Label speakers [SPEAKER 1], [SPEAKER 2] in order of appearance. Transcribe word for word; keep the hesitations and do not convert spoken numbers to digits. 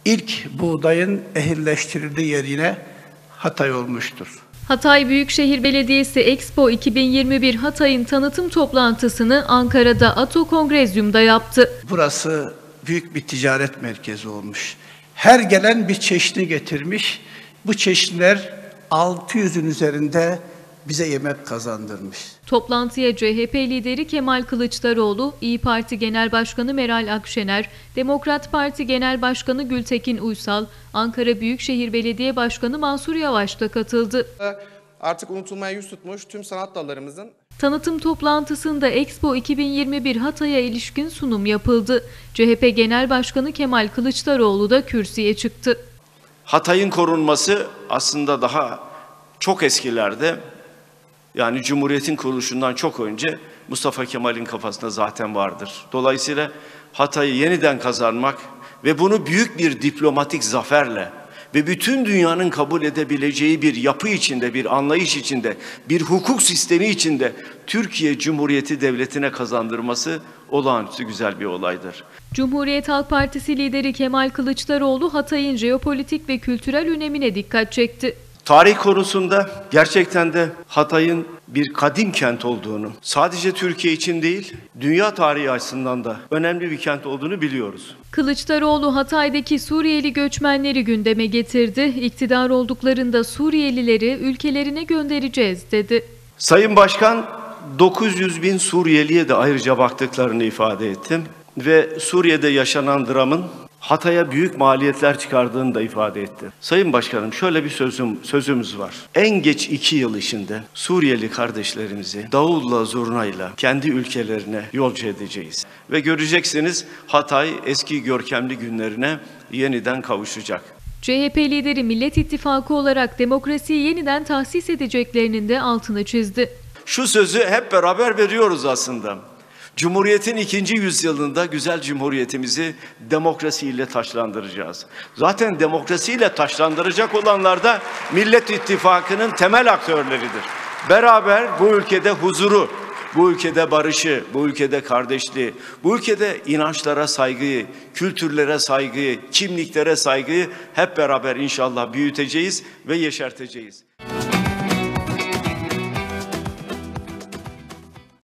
[SPEAKER 1] ilk buğdayın ehilleştirildiği yer yine Hatay olmuştur.
[SPEAKER 2] Hatay Büyükşehir Belediyesi Expo iki bin yirmi bir Hatay'ın tanıtım toplantısını Ankara'da Ato Kongrezyum'da yaptı.
[SPEAKER 1] Burası büyük bir ticaret merkezi olmuş. Her gelen bir çeşni getirmiş. Bu çeşniler altı yüzün üzerinde bize yemek kazandırmış.
[SPEAKER 2] Toplantıya C H P lideri Kemal Kılıçdaroğlu, İYİ Parti Genel Başkanı Meral Akşener, Demokrat Parti Genel Başkanı Gültekin Uysal, Ankara Büyükşehir Belediye Başkanı Mansur Yavaş da katıldı.
[SPEAKER 3] Artık unutulmaya yüz tutmuş tüm sanat dallarımızın
[SPEAKER 2] tanıtım toplantısında Expo iki bin yirmi bir Hatay'a ilişkin sunum yapıldı. C H P Genel Başkanı Kemal Kılıçdaroğlu da kürsüye çıktı.
[SPEAKER 4] Hatay'ın korunması aslında daha çok eskilerde, yani Cumhuriyet'in kuruluşundan çok önce Mustafa Kemal'in kafasında zaten vardır. Dolayısıyla Hatay'ı yeniden kazanmak ve bunu büyük bir diplomatik zaferle ve bütün dünyanın kabul edebileceği bir yapı içinde, bir anlayış içinde, bir hukuk sistemi içinde Türkiye Cumhuriyeti Devleti'ne kazandırması olağanüstü güzel bir olaydır.
[SPEAKER 2] Cumhuriyet Halk Partisi lideri Kemal Kılıçdaroğlu Hatay'ın jeopolitik ve kültürel önemine dikkat çekti.
[SPEAKER 4] Tarih konusunda gerçekten de Hatay'ın bir kadim kent olduğunu, sadece Türkiye için değil, dünya tarihi açısından da önemli bir kent olduğunu biliyoruz.
[SPEAKER 2] Kılıçdaroğlu Hatay'daki Suriyeli göçmenleri gündeme getirdi. İktidar olduklarında Suriyelileri ülkelerine göndereceğiz dedi.
[SPEAKER 4] Sayın Başkan, dokuz yüz bin Suriyeliye de ayrıca baktıklarını ifade ettim ve Suriye'de yaşanan dramın Hatay'a büyük maliyetler çıkardığını da ifade etti. Sayın Başkanım, şöyle bir sözüm, sözümüz var. En geç iki yıl içinde Suriyeli kardeşlerimizi davulla zurnayla kendi ülkelerine yolcu edeceğiz. Ve göreceksiniz Hatay eski görkemli günlerine yeniden kavuşacak.
[SPEAKER 2] C H P lideri Millet İttifakı olarak demokrasiyi yeniden tahsis edeceklerinin de altını çizdi.
[SPEAKER 4] Şu sözü hep beraber veriyoruz aslında. Cumhuriyetin ikinci yüzyılında güzel cumhuriyetimizi demokrasiyle taçlandıracağız. Zaten demokrasiyle taçlandıracak olanlar da Millet İttifakı'nın temel aktörleridir. Beraber bu ülkede huzuru, bu ülkede barışı, bu ülkede kardeşliği, bu ülkede inançlara saygıyı, kültürlere saygıyı, kimliklere saygıyı hep beraber inşallah büyüteceğiz ve yeşerteceğiz.